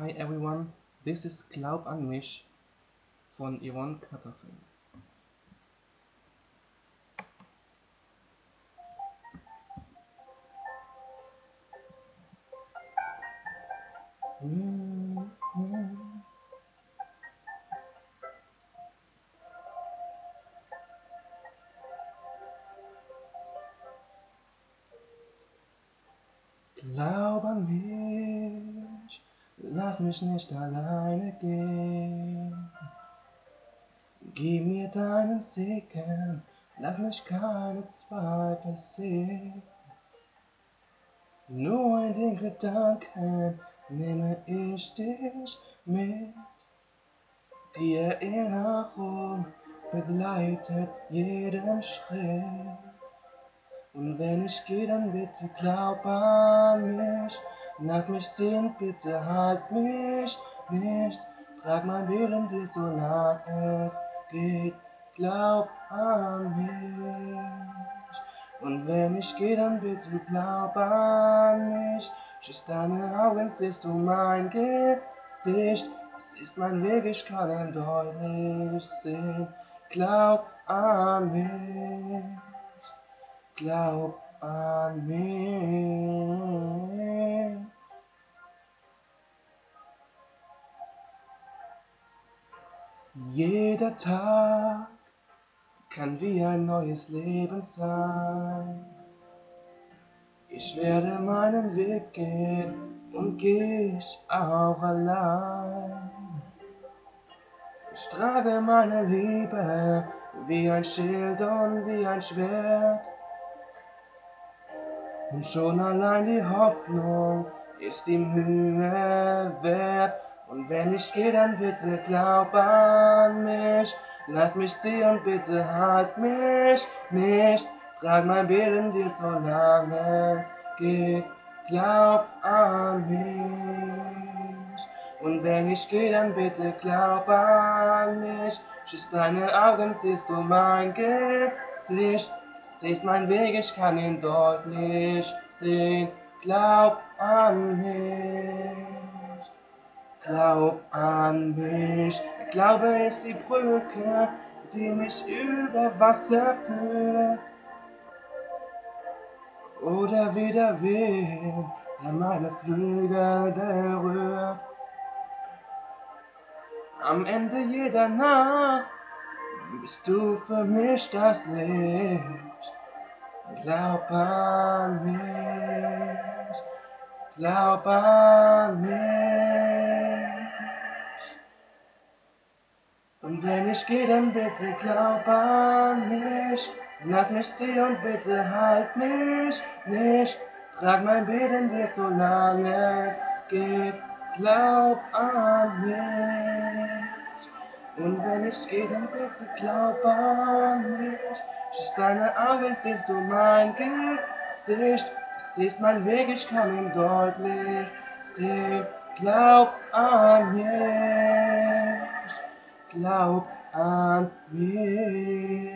Hi everyone, this is Glaub an mich von Yvonne Kartoffel. Glaub an mich, lass mich nicht alleine gehen. Gib mir deinen Segen, lass mich keine Zweifel sehen. Nur in den Gedanken nehme ich dich mit. Die Erinnerung begleitet jeden Schritt. Und wenn ich gehe, dann bitte glaub an mich. Lass mich sehen, bitte halt mich nicht. Trag mein Willen dir, solange es geht. Glaub an mich. Und wenn ich gehe, dann bitte glaub an mich. Schließ deine Augen, siehst du mein Gesicht. Es ist mein Weg, ich kann ihn deutlich sehen. Glaub an mich. Glaub an mich. Jeder Tag kann wie ein neues Leben sein. Ich werde meinen Weg gehen und geh ich auch allein. Ich trage meine Liebe wie ein Schild und wie ein Schwert. Und schon allein die Hoffnung ist die Mühe wert. Und wenn ich gehe, dann bitte glaub an mich. Lass mich ziehen, bitte halt mich nicht. Trag mein Bild in dir, solange es geht. Glaub an mich. Und wenn ich gehe, dann bitte glaub an mich. Schließ deine Augen, siehst du mein Gesicht. Siehst mein Weg, ich kann ihn deutlich sehen. Glaub an mich. Glaub an mich. Der Glaube ist die Brücke, die mich über Wasser führt. Oder wie der Wind, der meine Flügel berührt. Am Ende jeder Nacht bist du für mich das Licht. Glaub an mich, glaub an mich. Und wenn ich gehe, dann bitte glaub an mich. Lass mich ziehen und bitte halt mich nicht. Trag mein Bild in dir, solange es geht. Glaub an mich. Und wenn ich gehe, dann bitte glaub an mich. Schließ deine Augen, siehst du mein Gesicht. Du siehst mein Weg, ich kann ihn deutlich sehen. Glaub an mich. Glaub an mich.